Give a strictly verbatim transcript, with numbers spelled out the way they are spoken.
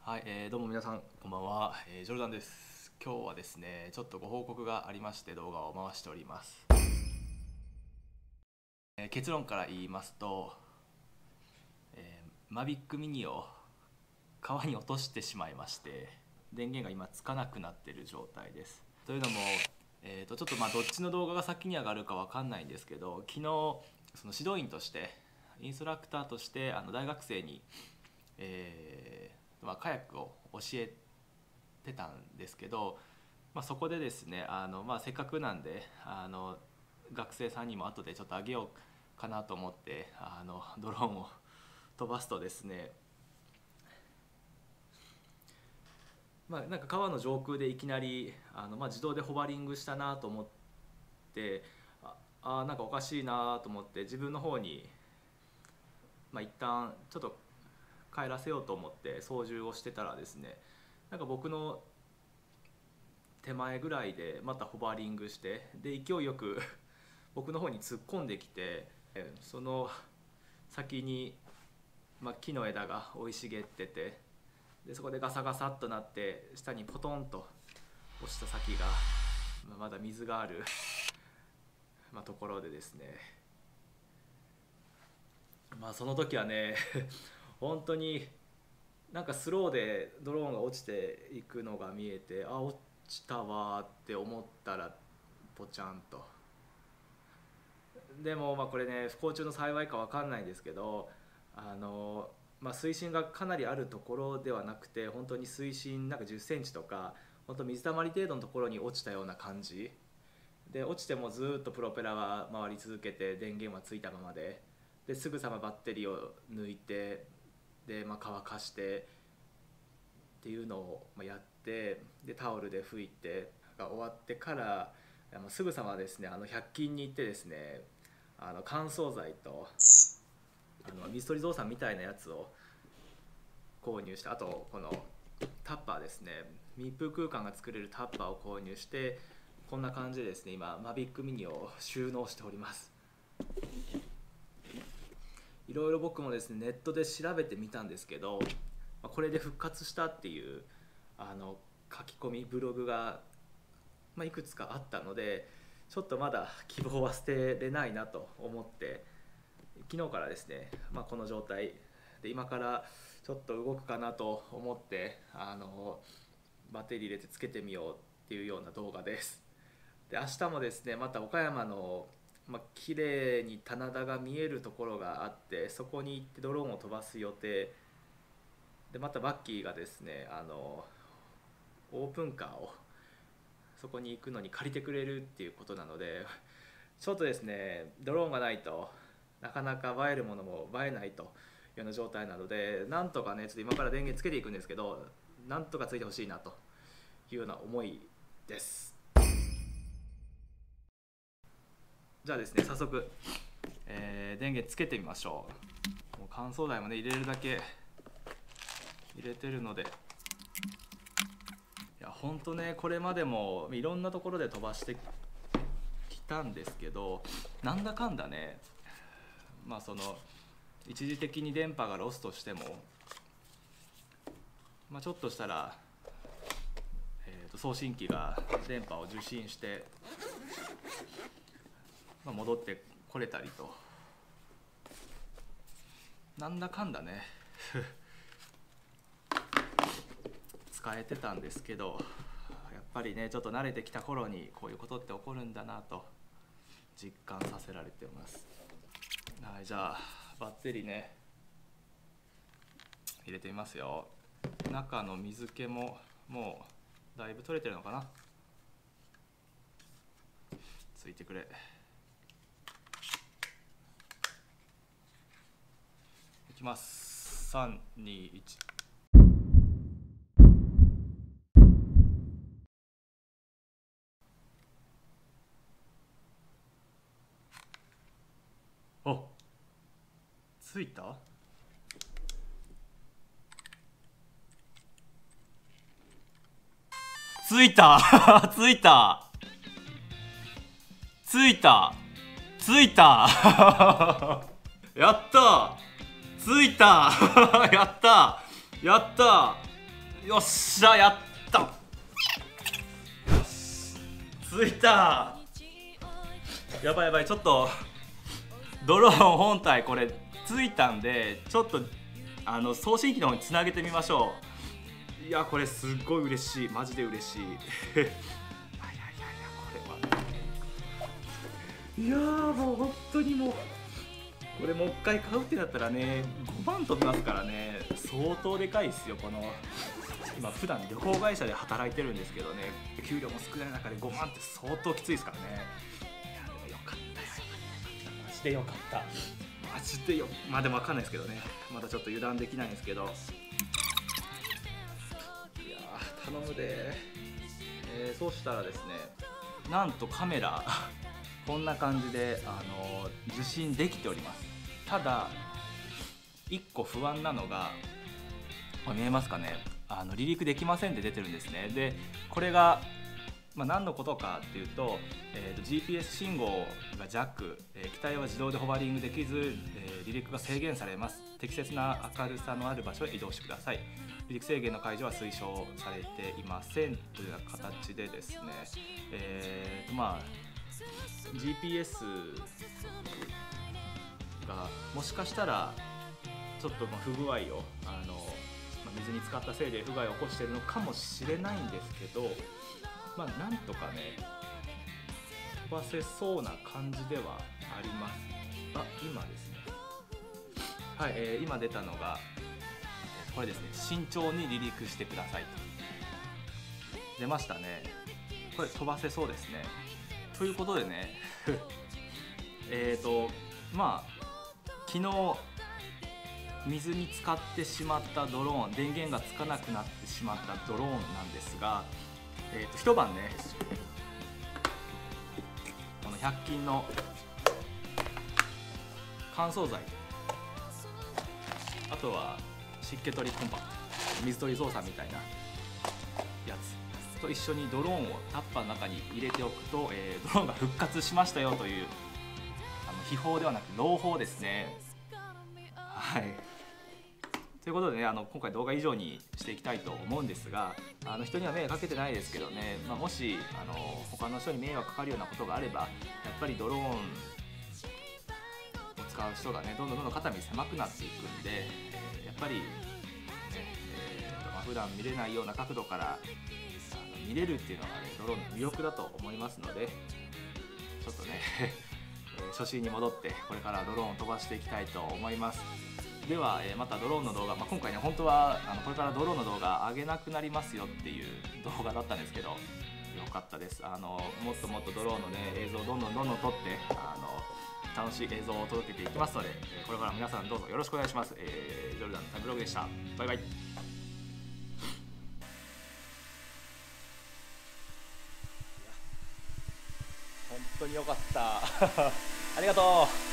はい、えー、どうも皆さんこんばんは、えー、ジョルダンです。今日はですねちょっとご報告がありまして動画を回しております。えー、結論から言いますと、えー、マビックミニを川に落としてしまいまして電源が今つかなくなっている状態です。というのも、えー、とちょっとまあどっちの動画が先に上がるかわかんないんですけど、昨日その指導員としてインストラクターとしてあの大学生に、えーまあ、カヤックを教えてたんですけど、まあ、そこでですねあの、まあ、せっかくなんであの学生さんにも後でちょっとあげようかなと思ってあのドローンを飛ばすとですね、まあ、なんか川の上空でいきなりあの、まあ、自動でホバリングしたなと思って、ああなんかおかしいなと思って自分の方に、まあ、一旦ちょっと帰らせようと思って操縦をしてたらですね、なんか僕の手前ぐらいでまたホバリングして、で勢いよく僕の方に突っ込んできて、その先に、まあ、木の枝が生い茂ってて、でそこでガサガサっとなって下にポトンと落ちた先が、まあ、まだ水がある、まあ、ところでですね、まあその時はね本当になんかスローでドローンが落ちていくのが見えて、あ落ちたわって思ったらポチャンと。でもまあこれね不幸中の幸いか分かんないんですけど、あの、まあ、水深がかなりあるところではなくて、本当に水深なんかじゅっセンチとか本当水たまり程度のところに落ちたような感じで、落ちてもずっとプロペラは回り続けて電源はついたままで、ですぐさまバッテリーを抜いて、で、まあ、乾かしてっていうのをやって、でタオルで拭いてが終わってから、すぐさまですねあのひゃく均に行ってですね、あの乾燥剤とあの水鳥ゾウさんみたいなやつを購入して、あとこのタッパーですね、密封空間が作れるタッパーを購入して、こんな感じでですね今マビックミニを収納しております。いろいろ僕もですねネットで調べてみたんですけど、これで復活したっていうあの書き込みブログが、まあ、いくつかあったので、ちょっとまだ希望は捨てれないなと思って、昨日からですね、まあ、この状態で今からちょっと動くかなと思ってあのバッテリー入れてつけてみようっていうような動画です。で明日もですねまた岡山のまあ、綺麗に棚田が見えるところがあって、そこに行ってドローンを飛ばす予定で、またバッキーがですねあのオープンカーをそこに行くのに借りてくれるっていうことなので、ちょっとですねドローンがないとなかなか映えるものも映えないというような状態なので、なんとかねちょっと今から電源つけていくんですけど、なんとかついてほしいなというような思いです。じゃあですね早速、えー、電源つけてみましょう。もう乾燥剤もね入れるだけ入れてるので、いやほんとねこれまでもいろんなところで飛ばしてきたんですけど、なんだかんだねまあその一時的に電波がロストしても、まあ、ちょっとしたら、えー、と送信機が電波を受信してまあ、戻ってこれたりと、なんだかんだね使えてたんですけど、やっぱりねちょっと慣れてきた頃にこういうことって起こるんだなと実感させられてます。はい、じゃあバッテリーね入れてみますよ。中の水気ももうだいぶ取れてるのかな、ついてくれ。いきます。さんにいち。お、ついた？ついたついたついたついたやったついたやったやったよっしゃ、やった。よし、着いた。やばいやばい、ちょっとドローン本体これ着いたんで、ちょっとあの送信機の方につなげてみましょう。いや、これすっごい嬉しい、マジで嬉しい。いやいやいや、これはいやー、もう本当にもうこれもう一回買うってなったらね、ごまん飛びますからね。相当でかいですよ。この今普段旅行会社で働いてるんですけどね、給料も少ない中でごまんって相当きついですからね。いやでもよかったよ、マジでよかった、マジでよ。まあでも分かんないですけどね、まだちょっと油断できないんですけど、いやー頼むで、えー、そうしたらですね、なんとカメラこんな感じで、あのー、受信できております。ただいっこ不安なのが、見えますかね、あの離陸できませんって出てるんですね。でこれが、まあ、何のことかっていうと、えー、と ジーピーエス 信号が弱、えー、機体は自動でホバリングできず、えー、離陸が制限されます。適切な明るさのある場所へ移動してください。離陸制限の解除は推奨されていませんというような形でですね、えーとまあ、ジーピーエス がもしかしたらちょっとまあ不具合をあの、まあ、水に浸かったせいで不具合を起こしているのかもしれないんですけど、まあ、なんとかね飛ばせそうな感じではあります。あ、今ですね、はい、えー、今出たのがこれですね、慎重に離陸してくださいと出ましたね。これ飛ばせそうですね。ということでねえっとまあ昨日水に浸かってしまったドローン、電源がつかなくなってしまったドローンなんですが、えー、と一晩ね、このひゃく均の乾燥剤、あとは湿気取りコンパクト、水取り操作みたいなやつと一緒にドローンをタッパーの中に入れておくと、えー、ドローンが復活しましたよという、あの秘宝ではなく朗報ですね。はい、ということでね、あの今回動画以上にしていきたいと思うんですが、あの人には迷惑かけてないですけどね、まあ、もしあの他の人に迷惑かかるようなことがあれば、やっぱりドローンを使う人がねどんどんどんどん肩身狭くなっていくんで、えー、やっぱり、ねえーとまあ、普段見れないような角度からあの見れるっていうのがねドローンの魅力だと思いますので、ちょっとね初心に戻ってこれからドローンを飛ばしていきたいと思います。では、えー、またドローンの動画、まあ、今回ね本当はあのこれからドローンの動画上げなくなりますよっていう動画だったんですけど、よかったです。あのもっともっとドローンのね映像をどんどんどんどん撮って、あの楽しい映像を届けていきますので、えー、これから皆さんどうぞよろしくお願いします。えー、ジョルダンのタイブログでした。バイバイ。本当によかったありがとう。